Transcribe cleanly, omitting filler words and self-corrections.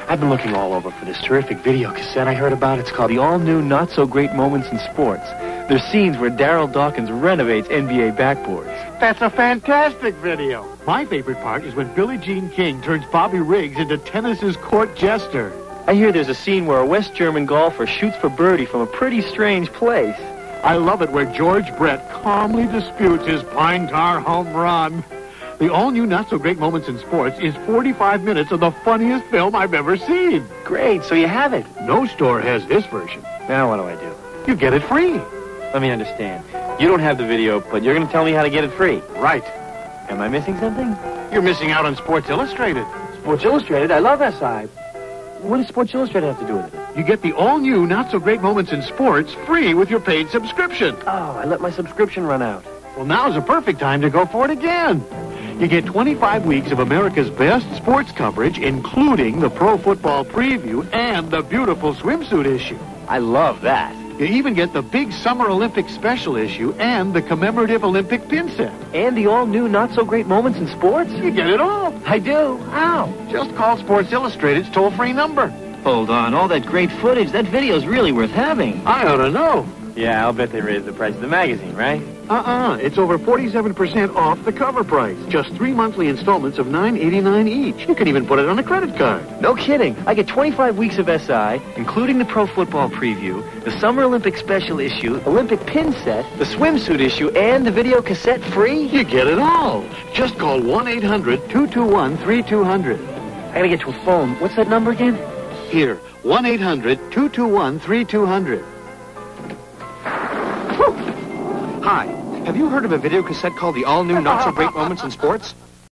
I've been looking all over for this terrific video cassette I heard about. It's called The All-New Not-So-Great Moments in Sports. There's scenes where Daryl Dawkins renovates NBA backboards. That's a fantastic video. My favorite part is when Billie Jean King turns Bobby Riggs into tennis's court jester. I hear there's a scene where a West German golfer shoots for birdie from a pretty strange place. I love it where George Brett calmly disputes his pine tar home run. The all-new Not-So-Great Moments in Sports is 45 minutes of the funniest film I've ever seen. Great, so you have it. No store has this version. Now what do I do? You get it free. Let me understand. You don't have the video, but you're going to tell me how to get it free. Right. Am I missing something? You're missing out on Sports Illustrated. Sports Illustrated? I love SI. What does Sports Illustrated have to do with it? You get the all-new Not-So-Great Moments in Sports free with your paid subscription. Oh, I let my subscription run out. Well, now's a perfect time to go for it again. You get 25 weeks of America's best sports coverage, including the Pro Football Preview and the beautiful swimsuit issue. I love that. You even get the big Summer Olympics special issue and the commemorative Olympic pin set. And the all-new Not-So-Great Moments in Sports? You get it all. I do. How? Just call Sports Illustrated's toll-free number. Hold on. All that great footage, that video's really worth having. I ought to know. Yeah, I'll bet they raised the price of the magazine, right? It's over 47% off the cover price. Just 3 monthly installments of $9.89 each. You can even put it on a credit card. No kidding. I get 25 weeks of SI, including the Pro Football Preview, the Summer Olympic special issue, Olympic pin set, the swimsuit issue, and the video cassette free. You get it all. Just call 1-800-221-3200. I gotta get to a phone. What's that number again? Here, 1-800-221-3200. Hi. Have you heard of a video cassette called The All-New Not-So-Great Moments in Sports?